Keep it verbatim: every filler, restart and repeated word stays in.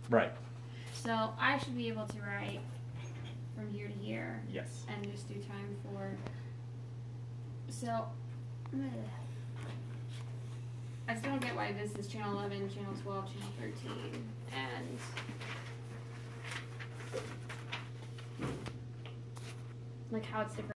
Right. So I should be able to write from here to here. Yes. And just do time for. So. Ugh. I still don't get why this is channel eleven, channel twelve, channel thirteen, and like how it's different.